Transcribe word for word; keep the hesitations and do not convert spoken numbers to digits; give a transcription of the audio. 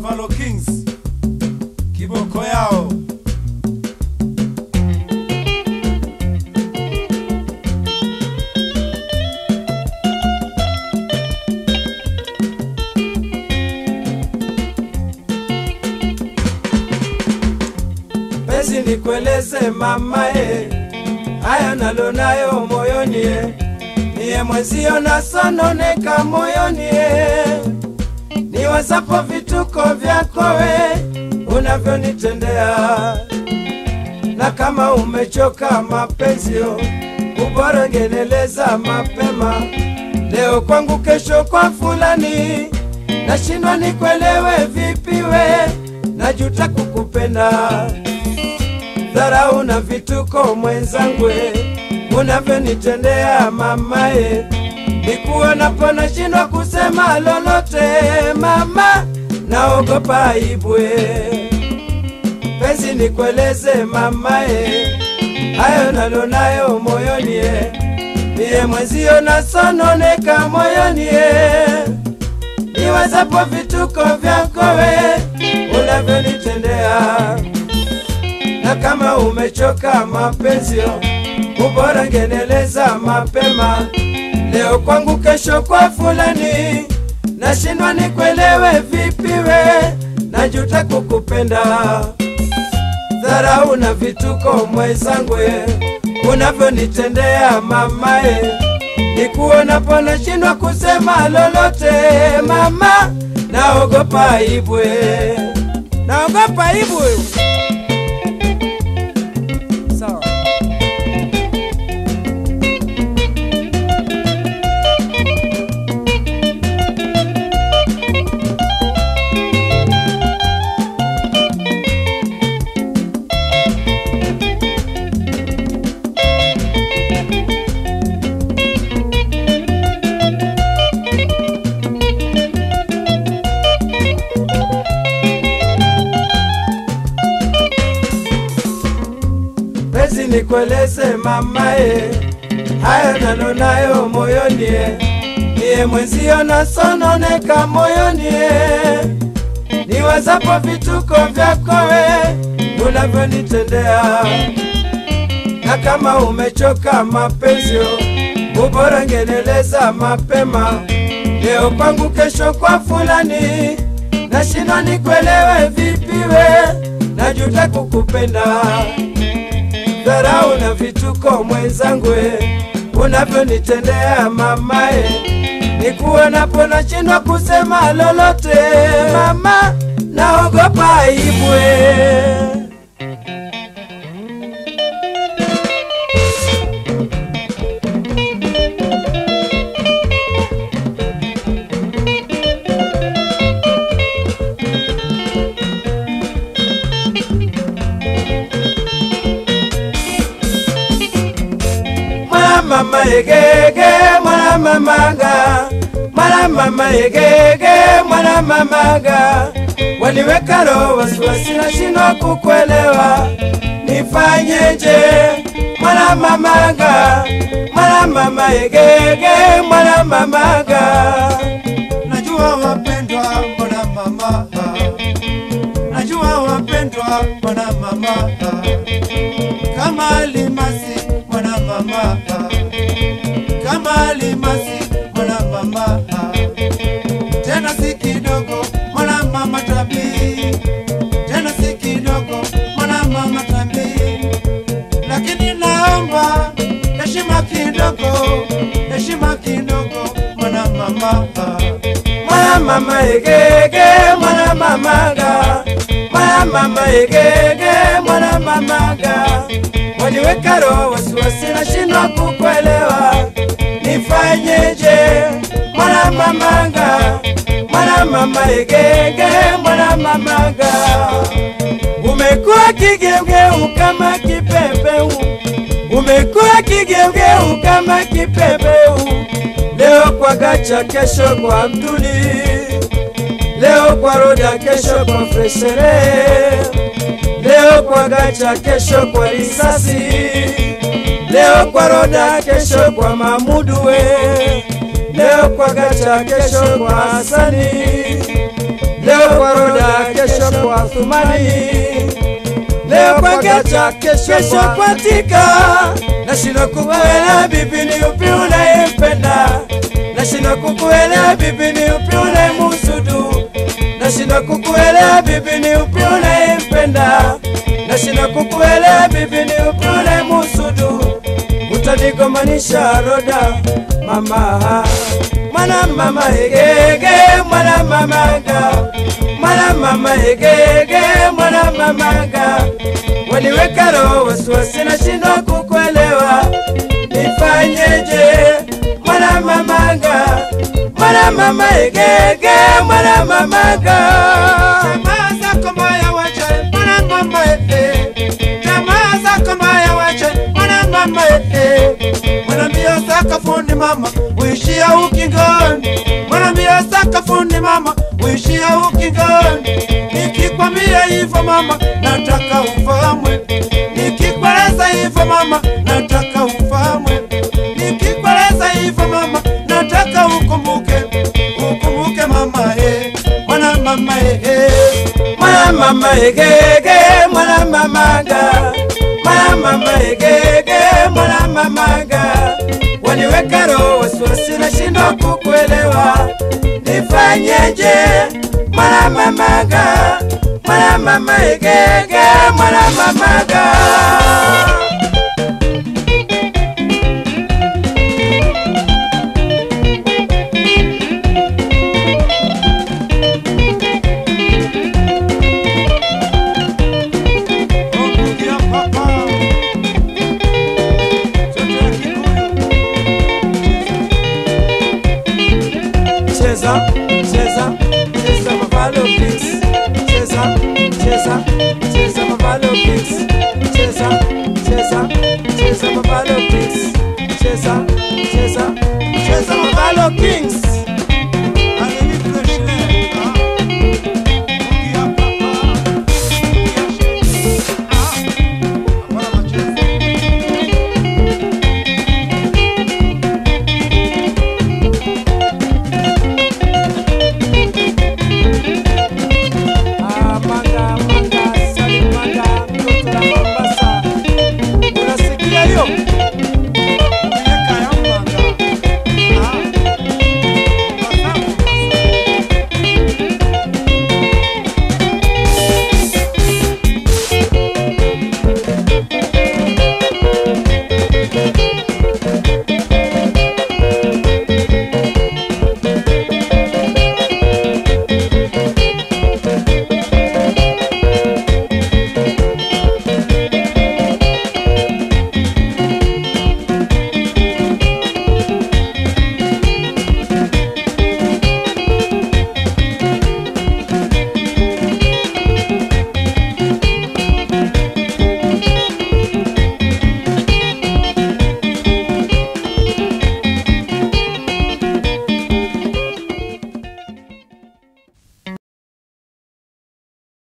Buffalo Kings, kiboko yao. Pezi nikueleze mama e, haya nalonayo moyoni e, niye mwezio nasononeka moyoni e. Niwazapo vituko vyako we, unavyonitendea. Na kama umechoka mapenzio, ubora ngeneleza mapema. Leo kwangu kesho kwa fulani, nashindwa nikuelewe vipi we, najuta kukupenda. Dharau na vituko mwenzangu, unavyonitendea mamae. Nikuonapo nashindwa kusema lolote mama, naogopa aibwe. Penzi nikueleze mamae, hayo nalonayo moyoni e, niye mwezio nasononeka moyoni e. Niwazapo vituko vyako we, unavyonitendea. Na kama umechoka mapenzio, ubora ngeneleza mapema. Leo kwangu kesho kwa fulani, nashindwa nikuelewe vipi we, najuta kukupenda. Dharau na vituko mwenzangu, unavyonitendea mamae. Nikuonapo nashindwa kusema lolote mama, naogopa aibwe. Naogopa aibwe. Sawa. Pezi nikueleze mamae, haya nalonayo moyoni e, niye mwezio nasononeka moyoni e. Niwazapo vituko vyako we, unavyonitendea. Na kama umechoka mapenzio, ubora ngeneleza mapema. Leo kwangu kesho kwa fulani, nashindwa nikuelewe vipi we, najuta kukupenda. Dharau na vituko mwenzangu, unavyonitendea mamae. Nikuonapo nashindwa kusema lolote mama, naogopa aibwe. Mama egege mwana mamaga, mwana mama egege mwana mamaga. Waniweka roho wasiwasi nashindwa kukuelewa, nifanyeje mwana mamaga, mwana mama egege mwana mamaga. Najua wapendwa mwana mama, najua wapendwa mwana mama. Kama Alimasi mwana mama, kama Alimasi mwana mama. Tena si kidogo mwana mama tabi, tena si kidogo mwana mama tabi. Lakini naomba heshima kidogo, heshima kidogo mwana mama. Mwana mama egege mwana mamaga, mwana mama egege mwana mamaga. Waniweka roho wasiwasi nashindwa kukuelewa, nifanyeje mwana mamaga, mwana mama egege mwana mamaga. Umekuwa kigeugeu kama kipepeu, umekuwa kigeugeu kama kipepeu. Leo kwa gacha kesho kwa Abduli, leo kwa Roda kesho kwa Freshere. Leo kwa gacha kesho kwa risasi, leo kwa Roda kesho kwa Mamudu we. Leo kwa gacha kesho kwa Hasani, leo kwa Roda, kesho kwa Thumani, leo kwa Gecha, kesho kwa Tika. Nashindwa kukuelewa bibi, ni upi unayempenda? Nashindwa kukuelewa bibi, ni upi unayemhusudu? Nashindwa kukuelewa bibi, ni upi unayempenda? Nashindwa kukuelewa bibi, ni upi unayemhusudu? Utanigomanisha Roda mama, mwana mama egege, mwana mamaga, mwana mama egege, mwana mamaga. Waniweka roho wasiwasi, nashindwa kukuelewa, nifanyeje mwana mamaga, mwana mama egege, mwana mamaga. Jamaa zako mbaya wacha, mwana mama ete. Jamaa zako mbaya wacha, mwana mama ete. Mwana mbio zaka fundi mama, uishia ukingoni. Mwana mbio zaka fundi mama, uishia ukingoni. Nikikwambia hivyo mama, nataka ufahamwe. Nikikweleza hivyo mama, nataka ufahamwe. Nikikweleza hivyo mama, nataka ukumbuke. Ukumbuke mama eh, mwana mama eh, mwana mama egege, mwana mamaga, mwana mama egege, mwana mamaga. Waniweka roho wasiwasi, nashindwa kukuelewa, nifanyeje mwana mamaga, mwana mama egege, mwana mamaga. Cheza, cheza, cheza Mavalo Kings. Cheza, cheza, cheza Mavalo Kings. Cheza, cheza, cheza Mavalo Kings. Cheza, cheza, cheza Mavalo Kings.